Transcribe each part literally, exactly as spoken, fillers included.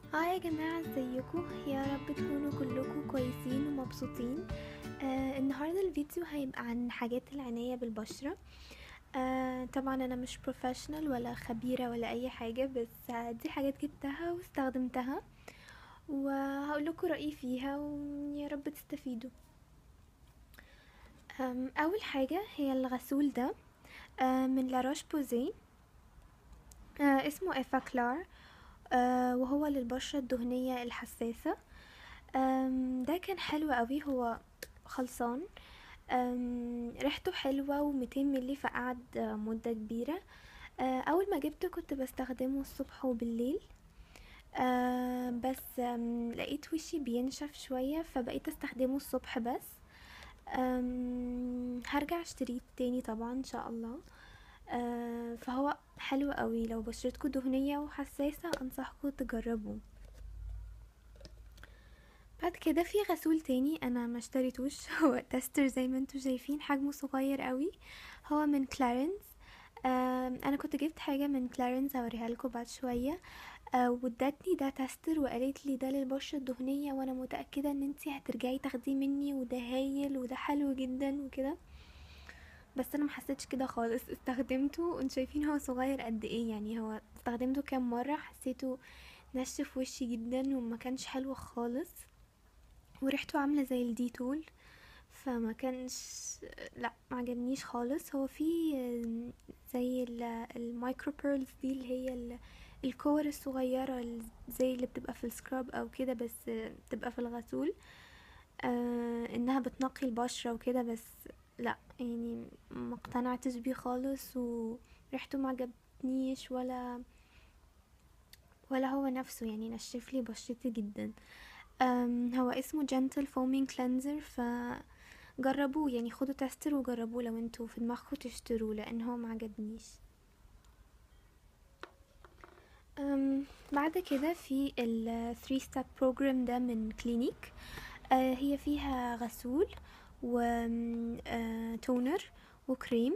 اه يا جماعة، ازيكم؟ يا رب تكونوا كلكم كويسين ومبسوطين. آه النهاردة الفيديو هيبقى عن حاجات العناية بالبشرة. آه طبعا انا مش بروفيشنال ولا خبيرة ولا اي حاجة، بس آه دي حاجات جبتها واستخدمتها وهقول لكم رأيي فيها ويا رب تستفيدوا. آم، اول حاجة هي الغسول ده، آه من لاروش بوزي. آه اسمه افاكلار. آه وهو للبشرة الدهنية الحساسة. آم، ده كان حلو قوي، هو خلصان. أم، ريحته حلوة وميتين ملي، فقعد آه، مدة كبيرة. آه، أول ما جبته كنت بستخدمه الصبح وبالليل. آه، بس آم، لقيت وشي بينشف شوية فبقيت استخدمه الصبح بس. آم، هرجع اشتريه تاني طبعا ان شاء الله. آه، فهو حلو قوي، لو بشرتكم دهنية وحساسة انصحكم تجربوه. بعد كده في غسول تاني انا ما اشتريتوش هو تستر زي ما انتوا شايفين، حجمه صغير قوي. هو من كلارنز. آم، انا كنت جبت حاجه من كلارنز هوريها لكم بعد شويه. آه، وادتني ده تستر وقالت لي ده للبشره الدهنيه، وانا متاكده ان انتي هترجعي تاخديه مني، وده هايل وده حلو جدا وكده. بس انا ما حسيتش كده خالص، استخدمته وانتوا شايفين هو صغير قد ايه. يعني هو استخدمته كام مره حسيته نشف وشي جدا وما كانش حلو خالص، وريحته عامله زي الديتول. فما كانش، لا ما عجبنيش خالص. هو فيه زي المايكرو بيرلز دي، اللي هي ال- الكور الصغيرة ال- زي اللي بتبقى في السكراب او كده، بس بتبقى في الغسول. آه انها بتنقي البشرة وكده، بس لا يعني ما اقتنعتش بيه خالص، وريحته ما عجبنيش ولا ولا هو نفسه، يعني نشف لي بشرتي جدا. أم هو اسمه جنتل فومينج كلينزر، ف جربوه يعني، خدوا تستر وجربوه لو انتوا في دماغكم تشتروه، لان هو ما عجبنيش. أم بعد كده في ال three step program ده من كلينيك. آه هي فيها غسول وتونر وكريم.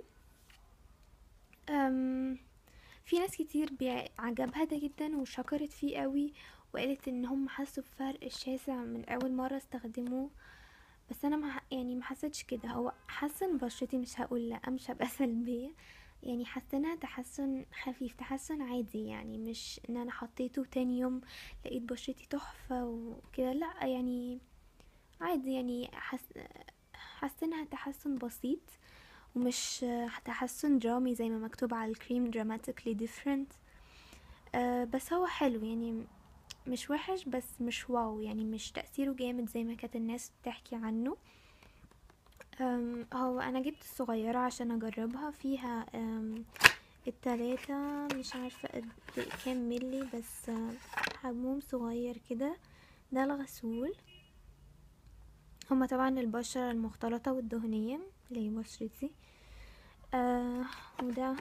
أم في ناس كتير بيع- عجبها ده جدا وشكرت فيه قوي، وقالت ان هم حسوا بفرق الشاسع من اول مرة استخدموه. بس انا ما يعني ما حسيتش كده، هو حسن بشرتي، مش هقول لا، مش هبقى سلبية. يعني حسنها تحسن خفيف، تحسن عادي، يعني مش ان انا حطيته تاني يوم لقيت بشرتي تحفة وكده، لا يعني عادي. يعني حس... حسنها تحسن بسيط، ومش تحسن درامي زي ما مكتوب على الكريم dramatically different. أه بس هو حلو يعني، مش وحش بس مش واو، يعني مش تأثيره جامد زي ما كانت الناس بتحكي عنه. أم، هو انا جبت الصغيرة عشان اجربها، فيها أم، التلاتة مش عارفة قد كام ملي، بس أم، حجمهم صغير كده. ده الغسول. هما طبعا البشرة المختلطة والدهنية اللي هي بشرتي. آه وده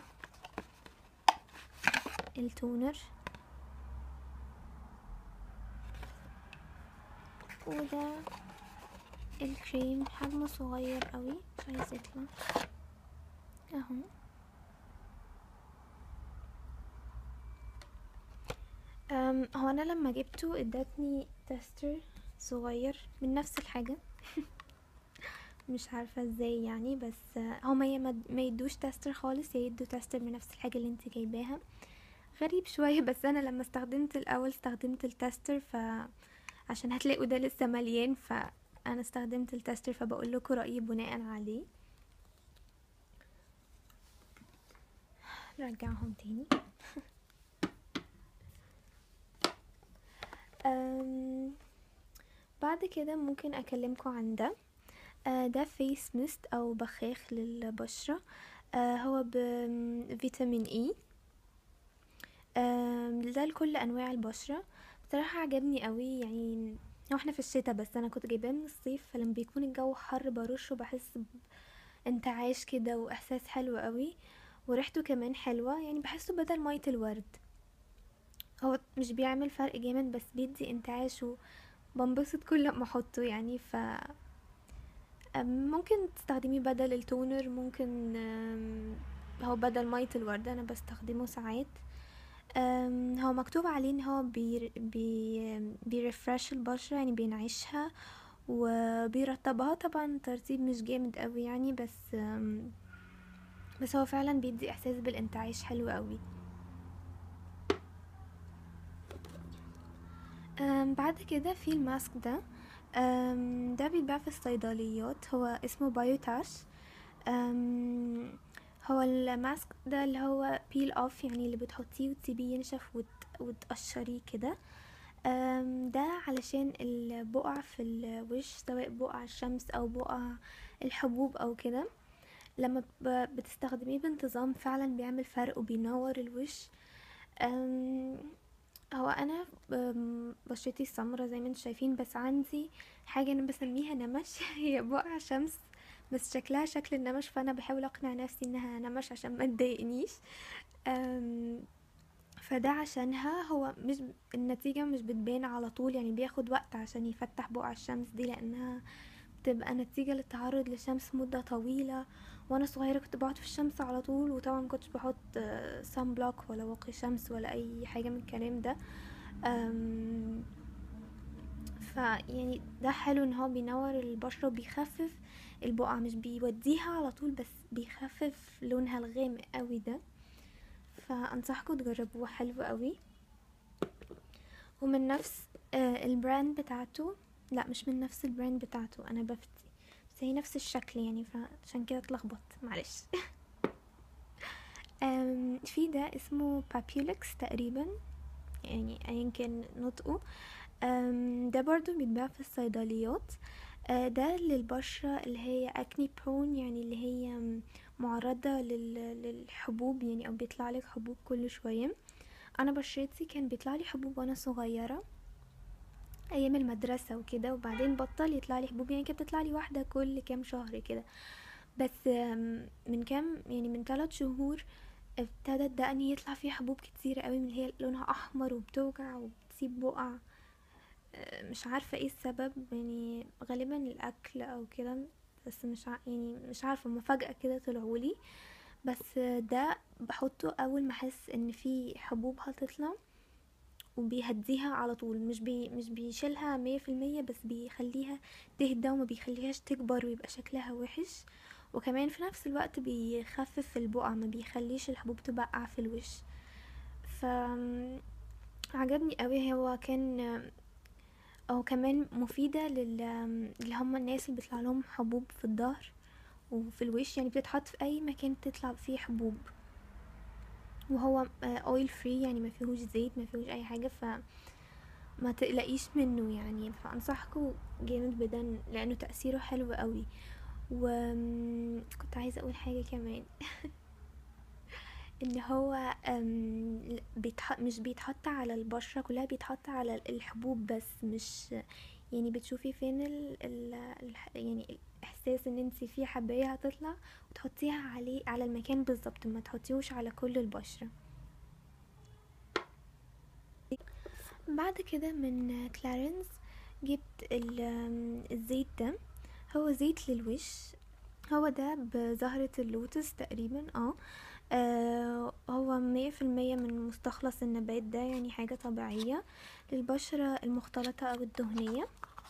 التونر، وده الكريم، حجمه صغير قوي مش عايز يطلع اهو. أم، هو انا لما جبته ادتني تستر صغير من نفس الحاجة، مش عارفة ازاي يعني، بس هما يا ما ما يدوش تستر خالص، يا يدوا تستر من نفس الحاجة اللي انت جايباها. غريب شوية، بس انا لما استخدمت الاول استخدمت التستر، ف عشان هتلاقوا ده لسه مليان، فانا استخدمت التستر، فبقول لكم رأيي بناء عليه. نرجعهم تاني. أم... بعد كده ممكن اكلمكم عن ده. آه، ده فيس ميست او بخاخ للبشرة. آه، هو بفيتامين اي. آم، ده لكل انواع البشرة. بصراحة عجبني قوي يعني. هو احنا في الشتاء، بس انا كنت جايباه من الصيف، فلما بيكون الجو حر برشه بحس بانتعاش كده واحساس حلو قوي. وريحته كمان حلوة، يعني بحسه بدل مية الورد. هو مش بيعمل فرق جامد بس بيدي انتعاش، وبنبسط كل ما احطه يعني. ف أم، ممكن تستخدميه بدل التونر، ممكن أم، هو بدل مية الورد انا بستخدمه ساعات. أم، هو مكتوب عليه ان هو بي بي بيرفرش البشرة، يعني بينعشها وبيرطبها. طبعا ترطيب مش جامد قوي يعني، بس أم، بس هو فعلا بيدي احساس بالانتعاش حلو قوي. أم، بعد كده في الماسك ده. أم، ده بيتباع في الصيدليات، هو اسمه بايوتاش. أم، هو الماسك ده اللي هو بيل اوف، يعني اللي بتحطيه وتسيبيه ينشف وت... وتقشريه كده. أم، ده علشان البقع في الوش، سواء بقع الشمس او بقع الحبوب او كده. لما ب- بتستخدميه بانتظام فعلا بيعمل فرق وبينور الوش. أم، هو انا أم، بشرتي السمرة زي ما انتم شايفين، بس عندي حاجة انا بسميها نمش هي بقع شمس، بس شكلها شكل النمش، فانا بحاول اقنع نفسي انها نمش عشان ما تضايقنيش. أم، فده عشانها، هو مش النتيجة مش بتبان على طول، يعني بياخد وقت عشان يفتح بقع الشمس دي، لانها بتبقى نتيجة للتعرض للشمس مدة طويلة. وانا صغيرة كنت بقعد في الشمس على طول، وطبعا مكنتش بحط سان بلوك ولا واقي شمس ولا اي حاجة من الكلام ده. أم، ف يعني ده حلو ان هو بينور البشرة وبيخفف البقع، مش بيوديها على طول، بس بيخفف لونها الغامق قوي ده. فانصحكم تجربوه، حلو قوي. ومن نفس آه، البراند بتاعته. لا، مش من نفس البراند بتاعته، انا بفتي، بس هي نفس الشكل يعني، فعشان كده اتلخبطت، معلش. آم، في ده اسمه بابيولكس تقريبا، يعني ايا كان نطقه. آم، ده برضو بيتباع في الصيدليات. آه، ده للبشرة اللي هي اكني برون، يعني اللي هي معرضة لل- للحبوب يعني، او بيطلع لك حبوب كل شوية. انا بشرتي كان بيطلع لي حبوب وانا صغيرة ايام المدرسة وكده، وبعدين بطل يطلع لي حبوب، يعني كانت بتطلع لي واحدة كل كام شهر كده. بس آم، من كام يعني من ثلاث شهور ابتدت دقني يطلع فيه حبوب كتير قوي، من اللي هي لونها احمر وبتوجع وبتسيب بقع. آه، مش عارفة ايه السبب، يعني غالبا الاكل او كده، بس مش ع... يعني مش عارفة، ما فجأة كده طلعولي. بس آه، ده بحطه اول ما احس ان في حبوب هتطلع، وبيهديها على طول، مش بي مش بيشيلها مية في المية، بس بيخليها تهدى وما بيخليهاش تكبر ويبقى شكلها وحش. وكمان في نفس الوقت بيخفف البقع، ما بيخليش الحبوب تبقع في الوش. ف عجبني قوي، هو كان او كمان مفيدة لل اللي هم الناس اللي بيطلع لهم حبوب في الظهر وفي الوش، يعني بتتحط في اي مكان تطلع فيه حبوب. وهو اويل فري، يعني ما فيهوش زيت، ما فيهوش اي حاجة، ف ما تقلقيش منه يعني. فانصحكم جامد بده، لانه تأثيره حلو قوي. وكنت عايزة اقول حاجة كمان ان هو أم، بيتح... مش بيتحط على البشرة كلها، بيتحط على الحبوب بس، مش يعني بتشوفي فين ال... ال... الح- يعني الاحساس ان انت في حباية هتطلع وتحطيها عليه على المكان بالظبط، ما تحطيهوش على كل البشرة. بعد كده من كلارنس جبت ال- آم، الزيت ده، هو زيت للوش. هو ده بزهرة اللوتس تقريبا. اه آه، هو مية في المية من مستخلص النبات ده، يعني حاجة طبيعية للبشرة المختلطة او الدهنية.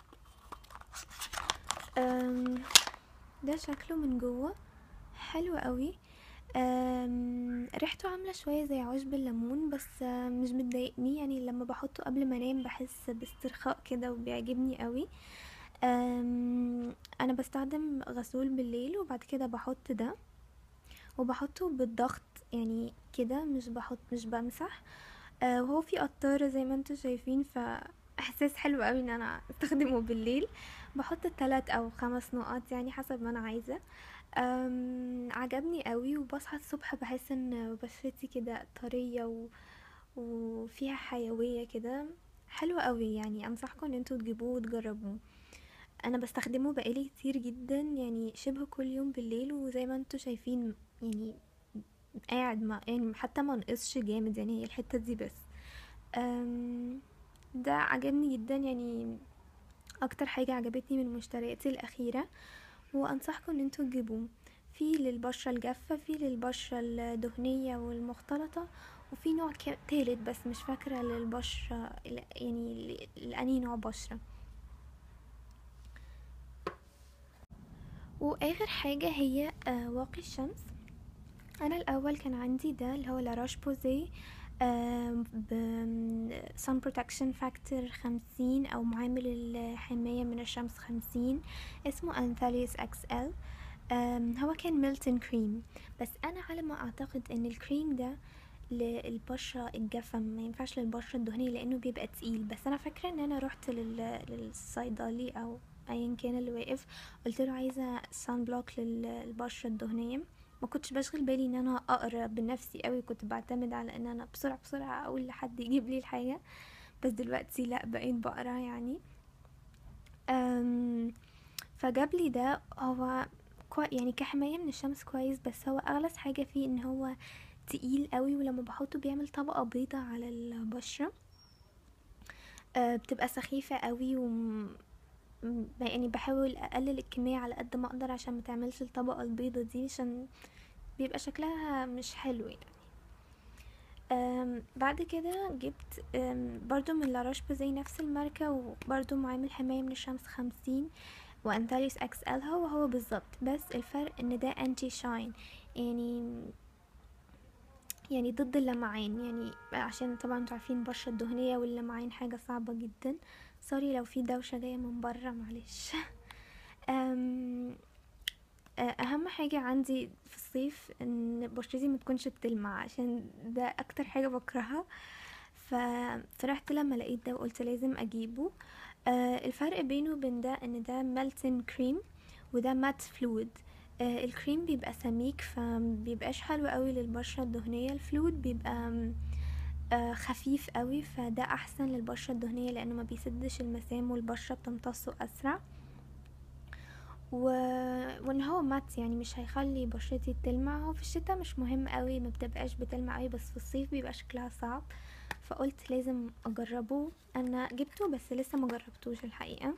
آم، ده شكله من جوه حلو قوي. آم، ريحته عاملة شوية زي عشب الليمون، بس آه، مش بتضايقني، يعني لما بحطه قبل ما انام بحس باسترخاء كده وبيعجبني قوي. آم، انا بستخدم غسول بالليل وبعد كده بحط ده، وبحطه بالضغط يعني كده، مش بحط مش بمسح. آه، وهو في قطارة زي ما انتوا شايفين، فاحساس حلو قوي ان انا استخدمه بالليل. بحط تلات او خمس نقط يعني حسب ما انا عايزة. أم عجبني قوي، وبصحى الصبح بحس ان بشرتي كده طرية و... وفيها حيوية كده، حلو قوي يعني. انصحكم ان انتوا تجيبوه وتجربوه. انا بستخدمه بقالي كتير جدا، يعني شبه كل يوم بالليل، وزي ما انتوا شايفين يعني قاعد ما يعني حتى ما نقصش جامد، يعني هي الحتة دي بس. أم ده عجبني جدا يعني، اكتر حاجة عجبتني من مشترياتي الاخيرة. وانصحكم ان انتوا تجيبوه، في للبشرة الجافة، في للبشرة الدهنية والمختلطة، وفي نوع ك- تالت بس مش فاكرة للبشرة ال- يعني ل- لأني نوع بشرة. واخر حاجة هي آه، واقي الشمس. انا الاول كان عندي ده اللي هو لاروش بوزي ب sun protection factor خمسين او معامل الحماية من الشمس خمسين، اسمه انثاليوس اكس ال. هو كان ميلتون كريم، بس انا على ما اعتقد ان الكريم ده للبشرة الجافة، ما ينفعش للبشرة الدهنية لانه بيبقى تقيل. بس انا فاكرة ان انا رحت لل... للصيدلي او ايا كان اللي واقف، قلت له عايزة سان بلوك للبشرة الدهنية. ما كنتش بشغل بالي ان انا اقرا بنفسي قوي، كنت بعتمد على ان انا بسرعة بسرعة اقول لحد يجيب لي الحاجة. بس دلوقتي لا، بقيت بقرا يعني. أم فجاب لي ده. هو كوي يعني كحماية من الشمس كويس، بس هو اغلس حاجة فيه ان هو تقيل قوي، ولما بحطه بيعمل طبقة بيضة على البشرة. أه بتبقى سخيفة قوي، و م- يعني بحاول اقلل الكمية على قد ما اقدر عشان ما تعملش الطبقة البيضة دي، عشان بيبقى شكلها مش حلو يعني. أم، بعد كده جبت أم، برضو من لاروش بوزي نفس الماركة، وبرضو معامل حماية من الشمس خمسين، وانتاليوس اكس ال هو هو بالظبط، بس الفرق ان ده انتي شاين، يعني يعني ضد اللمعان. يعني عشان طبعا انتوا عارفين البشرة الدهنية واللمعان حاجة صعبة جدا. سوري لو في دوشة جاية من برا، معلش. أم، اهم حاجة عندي في الصيف ان بشرتي ما تكونش بتلمع، عشان ده اكتر حاجة بكرهها. ففرحت لما لقيت ده وقلت لازم اجيبه. آه الفرق بينه وبين ده ان ده ميلتن كريم وده مات فلويد. آه الكريم بيبقى سميك فبيبقاش حلو قوي للبشرة الدهنية، الفلويد بيبقى آه خفيف قوي، فده احسن للبشرة الدهنية لانه ما بيسدش المسام والبشرة بتمتصه اسرع. و... وان هو مات يعني مش هيخلي بشرتي تلمع. هو في الشتاء مش مهم قوي، ما بتبقاش بتلمع قوي، بس في الصيف بيبقى شكلها صعب. فقلت لازم اجربه. انا جبته بس لسه ما جربتوش الحقيقه.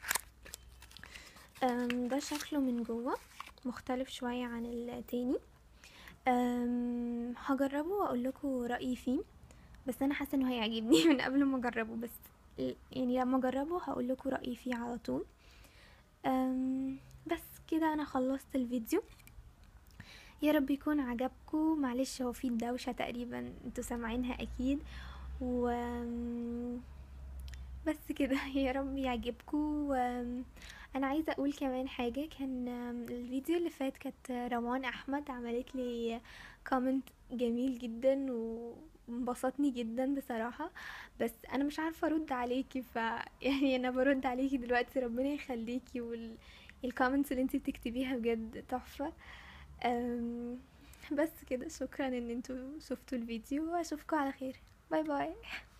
أم، ده شكله من جوه مختلف شويه عن التاني. أم، هجربه واقول لكم رايي فيه، بس انا حاسه انه هيعجبني من قبل ما اجربه. بس ال- يعني لما اجربه هقول لكم رايي فيه على طول. أم، بس كده انا خلصت الفيديو. يا رب يكون عجبكم. معلش هو في دوشه تقريبا انتوا سامعينها اكيد. و بس كده. يا رب يعجبكم. و- انا عايزه اقول كمان حاجه. كان الفيديو اللي فات كانت روان احمد عملت لي كومنت جميل جدا وانبسطني جدا بصراحه، بس انا مش عارفه ارد عليكي. ف يعني انا برد عليكي دلوقتي. ربنا يخليكي. وال الكومنتس اللي انتي بتكتبيها بجد تحفه. أم، بس كده، شكرا ان انتوا شفتوا الفيديو، واشوفكم على خير. باي باي.